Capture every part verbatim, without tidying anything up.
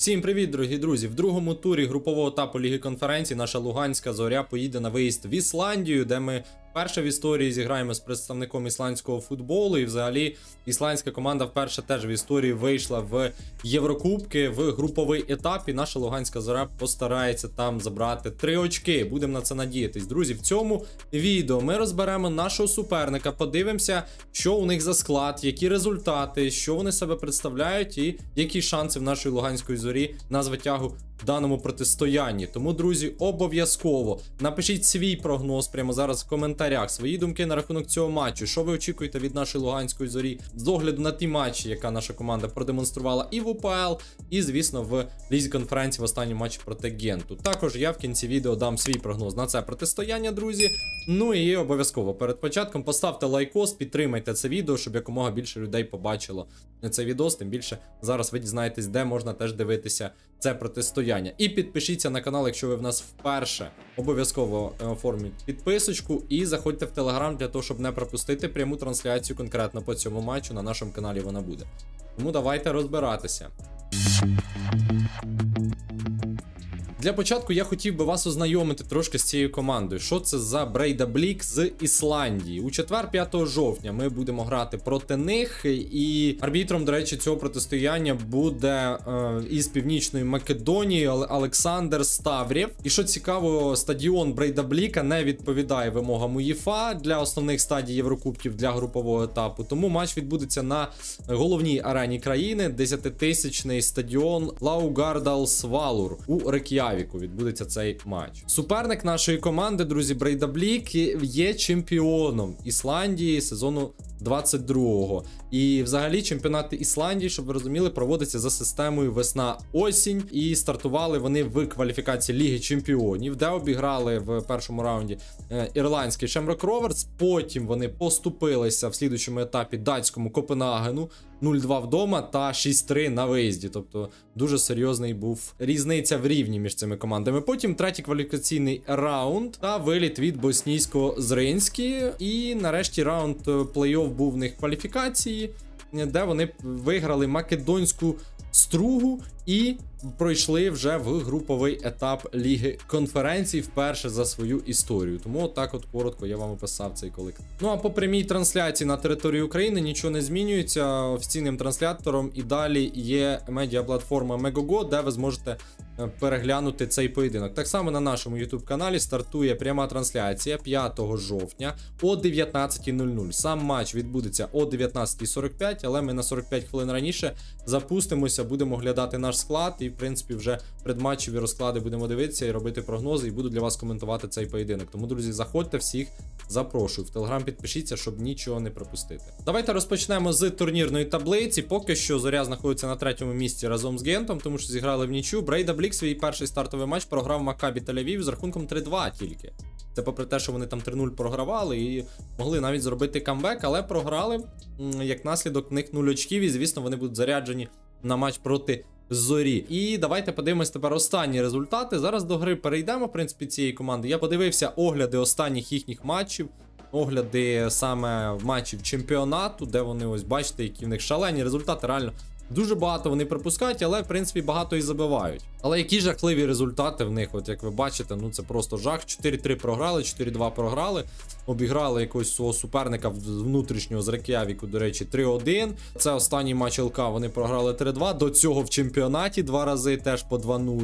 Всім привіт, дорогі друзі! В другому турі групового етапу Ліги Конференцій наша Луганська Зоря поїде на виїзд в Ісландію, де ми вперше в історії зіграємо з представником ісландського футболу. І взагалі ісландська команда вперше теж в історії вийшла в Єврокубки в груповий етап. І наша Луганська Зоря постарається там забрати три очки. Будемо на це надіятись. Друзі, в цьому відео ми розберемо нашого суперника, подивимося, що у них за склад, які результати, що вони себе представляють і які шанси в нашої Луганської Зорі на звитягу в даному протистоянні. Тому, друзі, обов'язково напишіть свій прогноз прямо зараз в коментарях, свої думки на рахунок цього матчу, що ви очікуєте від нашої Луганської Зорі з огляду на ті матчі, яка наша команда продемонструвала і в УПЛ, і, звісно, в Лізі Конференції в останньому матчі проти Генту. Також я в кінці відео дам свій прогноз на це протистояння, друзі. Ну і обов'язково перед початком поставте лайкос, підтримайте це відео, щоб якомога більше людей побачило цей відос, тим більше зараз ви дізнаєтесь, де можна теж дивитися це протистояння. І підпишіться на канал, якщо ви в нас вперше. Обов'язково оформіть підписочку і заходьте в Телеграм для того, щоб не пропустити пряму трансляцію конкретно по цьому матчу. На нашому каналі вона буде. Тому давайте розбиратися. Для початку я хотів би вас ознайомити трошки з цією командою. Що це за Бreiðablik з Ісландії? У четвер, п'ятого жовтня, ми будемо грати проти них. І арбітром, до речі, цього протистояння буде е, із Північної Македонії Олександр Ставрєв. І що цікаво, стадіон Бreiðaбліка не відповідає вимогам УЄФА для основних стадій Єврокубків для групового етапу. Тому матч відбудеться на головній арені країни, десятитисячний стадіон Лаугардалсвалур у Рейк'явіку. Відбудеться цей матч. Суперник нашої команди, друзі, Breiðablik є чемпіоном Ісландії сезону двадцять другого. І взагалі чемпіонати Ісландії, щоб ви розуміли, проводиться за системою весна-осінь. І стартували вони в кваліфікації Ліги Чемпіонів, де обіграли в першому раунді е, ірландський Shamrock Rovers. Потім вони поступилися в слідуючому етапі датському Копенгагену нуль-два вдома та шість-три на виїзді. Тобто дуже серйозний був різниця в рівні між цими командами. Потім третій кваліфікаційний раунд та виліт від боснійського Зринські. І нарешті раунд плей-офф був в них кваліфікації, де вони виграли македонську Стругу і пройшли вже в груповий етап Ліги Конференцій вперше за свою історію. Тому отак от коротко я вам описав цей колектив. Ну а по прямій трансляції на території України нічого не змінюється. Офіційним транслятором і далі є медіаплатформа Мегого, де ви зможете переглянути цей поєдинок. Так само на нашому YouTube каналі стартує пряма трансляція п'ятого жовтня о дев'ятнадцятій нуль нуль. Сам матч відбудеться о дев'ятнадцятій сорок п'ять, але ми на сорок п'ять хвилин раніше запустимося, будемо глядати наш склад і, в принципі, вже предматчеві розклади будемо дивитися і робити прогнози, і буду для вас коментувати цей поєдинок. Тому, друзі, заходьте, всіх запрошую. В Телеграм підпишіться, щоб нічого не пропустити. Давайте розпочнемо з турнірної таблиці. Поки що Зоря знаходиться на третьому місці разом з Гентом, тому що зіграли в нічю. Breiðablik свій перший стартовий матч програв Макабі Тель-Авів з рахунком три-два тільки. Це попри те, що вони там три-нуль програвали і могли навіть зробити камбек, але програли. Як наслідок в них нуль очків, і, звісно, вони будуть заряджені на матч проти Зорі. І давайте подивимось тепер останні результати. Зараз до гри перейдемо, в принципі, цієї команди. Я подивився огляди останніх їхніх матчів, огляди саме матчів чемпіонату, де вони, ось бачите, які в них шалені результати, реально. Дуже багато вони пропускають, але, в принципі, багато і забивають. Але які жахливі результати в них, от як ви бачите, ну це просто жах. чотири-три програли, чотири-два програли. Обіграли якогось свого суперника внутрішнього з Рейк'явіку, до речі, три-один. Це останній матч ЛК, вони програли три-два. До цього в чемпіонаті два рази теж по два-нуль.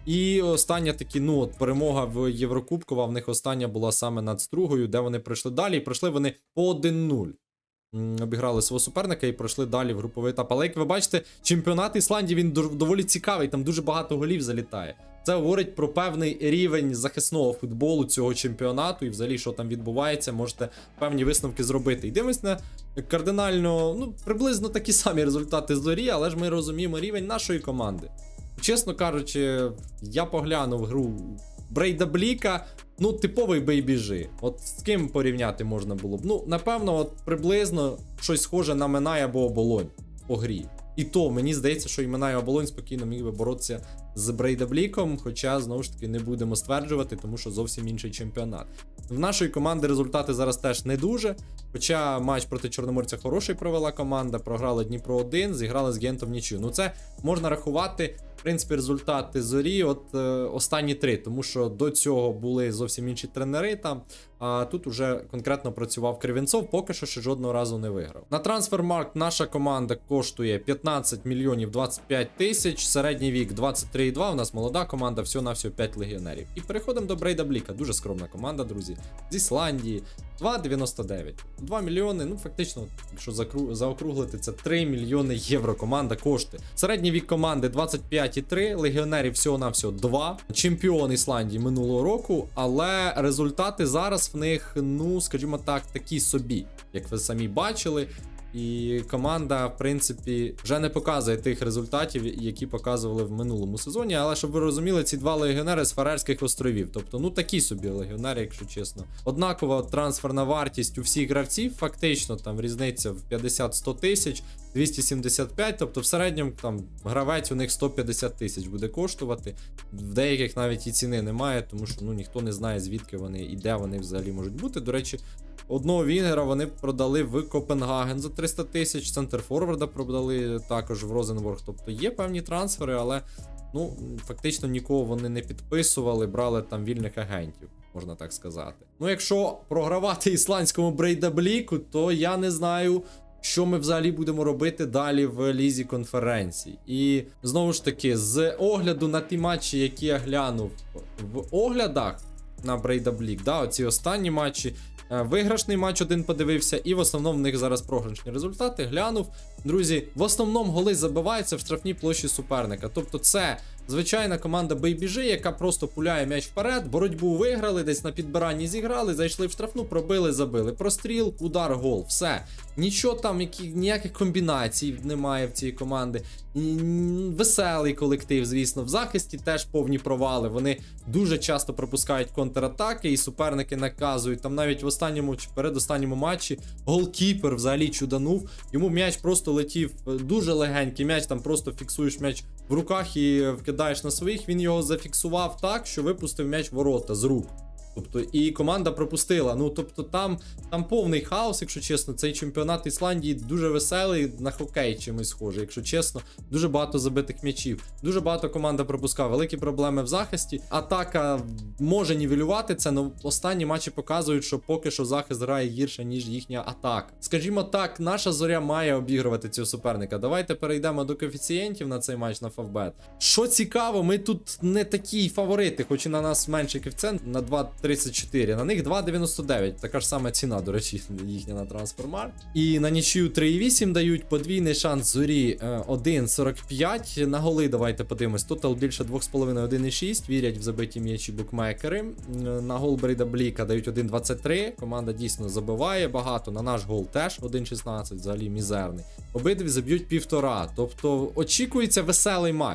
І остання таки, ну от перемога в Єврокубкова, в них остання була саме над Стругою, де вони пройшли далі. І пройшли вони по один-нуль. Обіграли свого суперника і пройшли далі в груповий етап. Але, як ви бачите, чемпіонат Ісландії, він доволі цікавий, там дуже багато голів залітає. Це говорить про певний рівень захисного футболу цього чемпіонату і взагалі, що там відбувається, можете певні висновки зробити. І дивимось на кардинально, ну, приблизно такі самі результати Зорі, але ж ми розуміємо рівень нашої команди. Чесно кажучи, я поглянув гру Breiðaбліка, ну, типовий бейбіжи. От з ким порівняти можна було б? Ну, напевно, от приблизно щось схоже на Минай або Оболонь по грі. І то, мені здається, що і Минай Оболонь спокійно міг би боротися з Breiðaбліком, хоча, знову ж таки, не будемо стверджувати, тому що зовсім інший чемпіонат. В нашої команди результати зараз теж не дуже, хоча матч проти Чорноморця хороший провела команда, програли Дніпро один, зіграли з Гентом нічию. Ну це можна рахувати в принципі, результати Зорі от е, останні три, тому що до цього були зовсім інші тренери там, а тут уже конкретно працював Кривенцов, поки що ще жодного разу не виграв. На Трансфермаркт наша команда коштує п'ятнадцять мільйонів двадцять п'ять тисяч, середній вік двадцять три і два, у нас молода команда, всього-навсього п'ять легіонерів. І переходимо до Брейда Бліка, дуже скромна команда, друзі, з Ісландії, два дев'яносто дев'ять. два мільйони, ну фактично, якщо закру... заокруглити, це три мільйони євро команда коштує. Середній вік команди двадцять п'ять і три, легіонерів всього-навсього два. Чемпіон Ісландії минулого року, але результати зараз в них, ну, скажімо так, такі собі, як ви самі бачили. І команда, в принципі, вже не показує тих результатів, які показували в минулому сезоні. Але, щоб ви розуміли, ці два легіонери з Фарерських островів. Тобто, ну, такі собі легіонери, якщо чесно. Однакова трансферна вартість у всіх гравців, фактично, там різниця в п'ятдесят сто тисяч, двісті сімдесят п'ять, тобто в середньому там гравець у них сто п'ятдесят тисяч буде коштувати. В деяких навіть і ціни немає, тому що, ну, ніхто не знає, звідки вони і де вони взагалі можуть бути. До речі, одного Вінгера вони продали в Копенгаген за триста тисяч, центр-форварда продали також в Розенборг. Тобто є певні трансфери, але, ну, фактично нікого вони не підписували, брали там вільних агентів, можна так сказати. Ну, якщо програвати ісландському Брейдабліку, то я не знаю, що ми взагалі будемо робити далі в лізі конференцій. І, знову ж таки, з огляду на ті матчі, які я глянув в оглядах на Брейдаблік, да, оці останні матчі, виграшний матч один подивився, і в основному в них зараз програшні результати. Глянув, друзі, в основному голи забиваються в штрафній площі суперника. Тобто це звичайна команда Бейбіжи, яка просто пуляє м'яч вперед, боротьбу виграли, десь на підбиранні зіграли, зайшли в штрафну, пробили, забили. Простріл, удар, гол, все. Нічого там, які, ніяких комбінацій немає в цій команди. Веселий колектив, звісно. В захисті теж повні провали. Вони дуже часто пропускають контратаки і суперники наказують. Там навіть в останньому чи передостанньому матчі голкіпер взагалі чуданув. Йому м'яч просто летів, дуже легенький м'яч, там просто фіксуєш м'яч в руках і вкидаєш на своїх. Він його зафіксував так, що випустив м'яч в ворота з рук. Тобто, і команда пропустила. Ну, тобто, там, там повний хаос, якщо чесно. Цей чемпіонат Ісландії дуже веселий, на хокей чимось схожий, якщо чесно. Дуже багато забитих м'ячів. Дуже багато команда пропускає. Великі проблеми в захисті. Атака може нівелювати це, але останні матчі показують, що поки що захист грає гірше, ніж їхня атака. Скажімо так, наша Зоря має обігрувати цього суперника. Давайте перейдемо до коефіцієнтів на цей матч на Фавбет. Що цікаво, ми тут не такі фаворити, хоч і на нас менший коефіцієнт, на два тридцять чотири, на них два дев'яносто дев'ять, така ж сама ціна, до речі, їхня на Трансфермаркт. І на нічию три і вісім дають, подвійний шанс Зорі один сорок п'ять, на голи давайте подивимось, тотал більше два з половиною, один і шість, вірять в забиті м'ячі букмекери. На гол Брейдабліка дають один двадцять три, команда дійсно забиває багато, на наш гол теж один шістнадцять, взагалі мізерний. Обидві заб'ють півтора, тобто очікується веселий матч.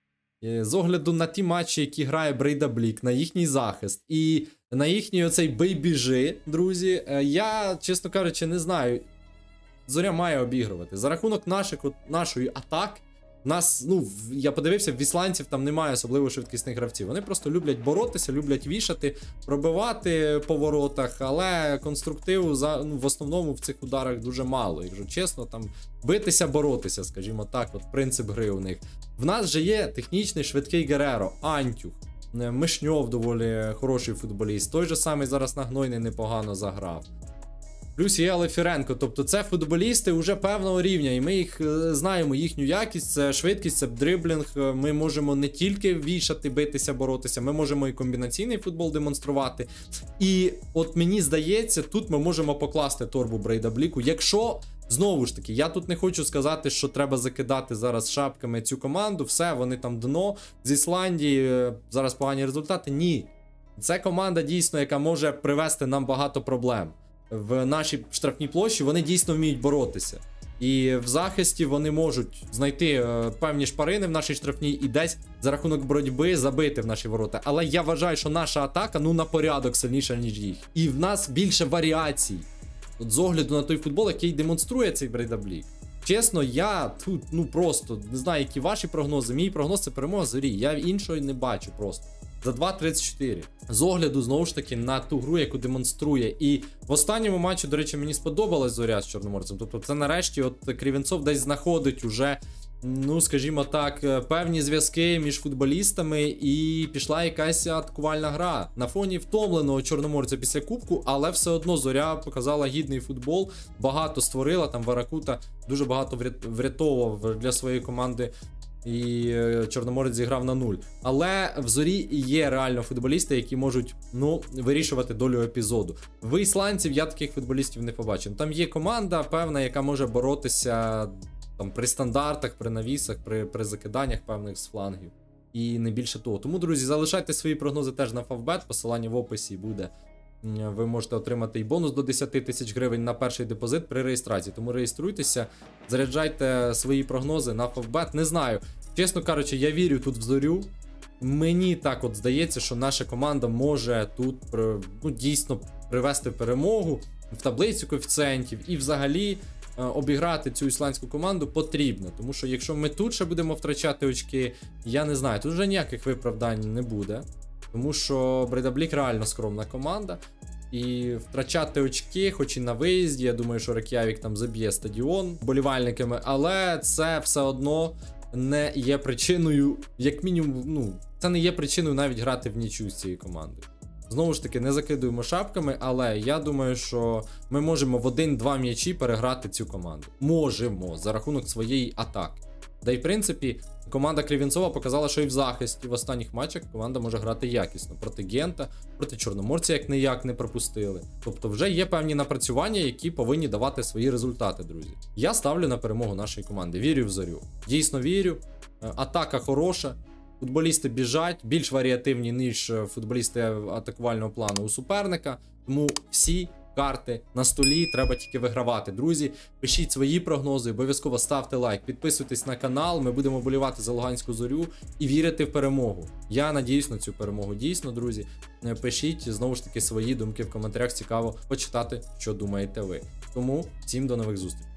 З огляду на ті матчі, які грає Брейдаблік, на їхній захист і на їхній оцей бейбіжи, друзі, я, чесно кажучи, не знаю. Зоря має обігрувати. За рахунок наших, от, нашої атаки, нас, ну, я подивився, в ісландців там немає особливо швидкісних гравців. Вони просто люблять боротися, люблять вішати, пробивати по воротах, але конструктиву за, ну, в основному в цих ударах дуже мало. Якщо чесно, там битися, боротися, скажімо так, от принцип гри у них. В нас же є технічний швидкий Гереро, Антюх, Мишньов доволі хороший футболіст, той же самий зараз Нагнойний непогано заграв. Плюс є Алефіренко, тобто це футболісти вже певного рівня, і ми їх знаємо, їхню якість, це швидкість, це дриблінг, ми можемо не тільки вішати, битися, боротися, ми можемо і комбінаційний футбол демонструвати. І от мені здається, тут ми можемо покласти торбу Брейдабліку, якщо, знову ж таки, я тут не хочу сказати, що треба закидати зараз шапками цю команду, все, вони там дно, з Ісландії зараз погані результати, ні. Це команда дійсно, яка може привести нам багато проблем. В нашій штрафній площі вони дійсно вміють боротися. І в захисті вони можуть знайти е, певні шпарини в нашій штрафній і десь за рахунок боротьби забити в наші ворота. Але я вважаю, що наша атака, ну, на порядок сильніша, ніж їх. І в нас більше варіацій. От з огляду на той футбол, який демонструє цей Брейдаблік. Чесно, я тут, ну, просто не знаю, які ваші прогнози. Мій прогноз — це перемога Зорі. Я іншого не бачу просто. За два тридцять чотири. З огляду, знову ж таки, на ту гру, яку демонструє. І в останньому матчі, до речі, мені сподобалась Зоря з Чорноморцем. Тобто це нарешті от Кривенцов десь знаходить уже ну, скажімо так, певні зв'язки між футболістами, і пішла якась атакувальна гра. На фоні втомленого Чорноморця після кубку, але все одно Зоря показала гідний футбол, багато створила, там Варакута дуже багато врятовував для своєї команди, і Чорноморець зіграв на нуль. Але в Зорі є реально футболісти, які можуть, ну, вирішувати долю епізоду. В ісландців я таких футболістів не побачив. Там є команда певна, яка може боротися там при стандартах, при навісах, при, при закиданнях певних з флангів. І не більше того. Тому, друзі, залишайте свої прогнози теж на Фавбет, посилання в описі буде. Ви можете отримати і бонус до десять тисяч гривень на перший депозит при реєстрації. Тому реєструйтеся, заряджайте свої прогнози на Фавбет. Не знаю, чесно кажучи, я вірю тут в Зорю. Мені так от здається, що наша команда може тут ну, дійсно привести перемогу в таблицю коефіцієнтів і взагалі обіграти цю ісландську команду потрібно. Тому що якщо ми тут ще будемо втрачати очки, я не знаю, тут вже ніяких виправдань не буде. Тому що Брейдаблік реально скромна команда. І втрачати очки, хоч і на виїзді, я думаю, що Рейк'явік там заб'є стадіон болівальниками, але це все одно не є причиною, як мінімум, ну, це не є причиною навіть грати в нічю з цією командою. Знову ж таки, не закидуємо шапками, але я думаю, що ми можемо в один-два м'ячі переграти цю команду. Можемо, за рахунок своєї атаки. Да й в принципі, команда Кривенцова показала, що і в захисті в останніх матчах команда може грати якісно. Проти Гента, проти Чорноморця як ніяк не пропустили. Тобто вже є певні напрацювання, які повинні давати свої результати, друзі. Я ставлю на перемогу нашої команди. Вірю в Зорю. Дійсно вірю. Атака хороша. Футболісти біжать, більш варіативні, ніж футболісти атакувального плану у суперника. Тому всі карти на столі, треба тільки вигравати. Друзі, пишіть свої прогнози, обов'язково ставте лайк, підписуйтесь на канал, ми будемо болівати за Луганську Зорю і вірити в перемогу. Я надіюсь на цю перемогу, дійсно, друзі. Пишіть, знову ж таки, свої думки в коментарях, цікаво почитати, що думаєте ви. Тому всім до нових зустрічей.